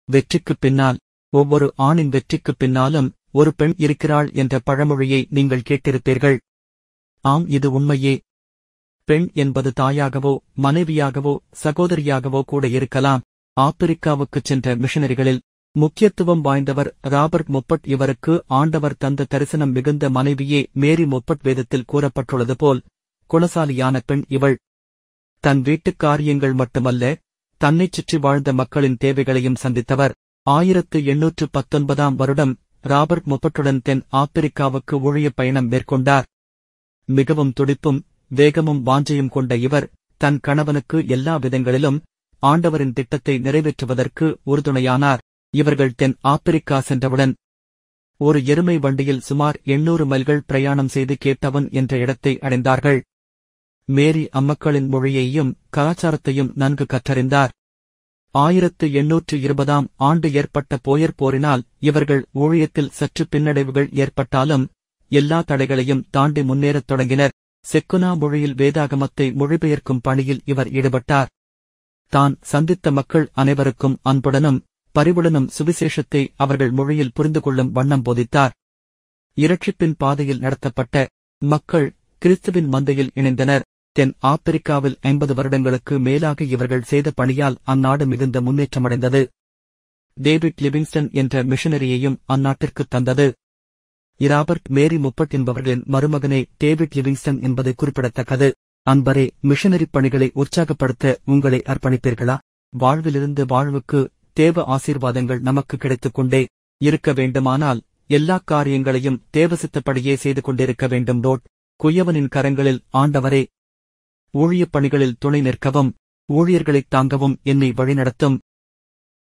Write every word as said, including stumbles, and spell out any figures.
வெற்றிக்குப் பின்னால், ஒவ்வொரு ஆணின் வெற்றிக்குப் பின்னாலும் ஒரு பெண் இருக்கிறாள் என்ற பழமொழியை நீங்கள் கேட்டிருப்பீர்கள். ஆம், இது உண்மையே. பெண் என்பது தாயாகவோ மனைவியாகவோ சகோதரியாகவோ கூட இருக்கலாம். ஆப்பிரிக்காவுக்குச் சென்ற மிஷனரிகளில் முக்கியத்துவம் வாய்ந்தவர் ராபர்ட் மொப்பட். இவருக்கு ஆண்டவர் தந்த தரிசனம் மிகுந்த மனைவியே மேரி மொப்பட். வேதத்தில் கூறப்பட்டுள்ளது போல் குணசாலியான பெண் இவள். தன் வீட்டுக் காரியங்கள் மட்டுமல்ல, தன்னைச் சுற்றி வாழ்ந்த மக்களின் தேவைகளையும் சந்தித்தவர். ஆயிரத்து எண்ணூற்று பத்தொன்பதாம் வருடம் ராபர்ட் மொப்பட்டுடன் தென் ஆப்பிரிக்காவுக்கு ஊழியப் பயணம் மேற்கொண்டார். மிகவும் துடிப்பும் வேகமும் வாஞ்சையும் கொண்ட இவர் தன் கணவனுக்கு எல்லா விதங்களிலும் ஆண்டவரின் திட்டத்தை நிறைவேற்றுவதற்கு உறுதுணையானார். இவர்கள் தென் ஆப்பிரிக்கா சென்றவுடன் ஒரு எருமை வண்டியில் சுமார் எண்ணூறு மைல்கள் பிரயாணம் செய்து கேப்டவுன் என்ற இடத்தை அடைந்தார்கள். மேரி அம்மக்களின் மொழியையும் கலாச்சாரத்தையும் நன்கு கற்றறிந்தார். ஆயிரத்து எண்ணூற்று இருபதாம் ஆண்டு ஏற்பட்ட போயர் போரினால் இவர்கள் ஊழியத்தில் சற்று பின்னடைவுகள் ஏற்பட்டாலும் எல்லா தடைகளையும் தாண்டி முன்னேறத் தொடங்கினர். செக்குனா மொழியில் வேதாகமத்தை மொழிபெயர்க்கும் பணியில் இவர் ஈடுபட்டார். தான் சந்தித்த மக்கள் அனைவருக்கும் அன்புடனும் பரிவுடனும் சுவிசேஷத்தை அவர்கள் மொழியில் புரிந்து கொள்ளும் வண்ணம் போதித்தார். இரட்சிப்பின் பாதையில் நடத்தப்பட்ட மக்கள் கிறிஸ்துவின் மந்தையில் இணைந்தனர். தென் ஆப்பிரிக்காவில் ஐம்பது வருடங்களுக்கு மேலாக இவர்கள் செய்த பணியால் அந்நாடு மிகுந்த முன்னேற்றமடைந்தது. டேவிட் லிவிங்ஸ்டன் என்ற மிஷனரியையும் அந்நாட்டிற்குத் தந்தது. ராபர்ட் மேரி மொப்பட் என்பவர்களின் மருமகனே டேவிட் லிவிங்ஸ்டன் என்பது குறிப்பிடத்தக்கது. அன்பரே, மிஷனரி பணிகளை உற்சாகப்படுத்த உங்களை அர்ப்பணிப்பீர்களா? வாழ்விலிருந்து வாழ்வுக்கு தேவ ஆசீர்வாதங்கள் நமக்கு கிடைத்துக் கொண்டே இருக்க வேண்டுமானால் எல்லாக் காரியங்களையும் தேவசித்தப்படியே செய்து கொண்டிருக்க வேண்டும். டோட் குயவனின் கரங்களில் ஆண்டவரே, ஊழியப் பணிகளில் துணை நிற்கவும் ஊழியர்களைத் தாங்கவும் என்னை வழிநடத்தும்.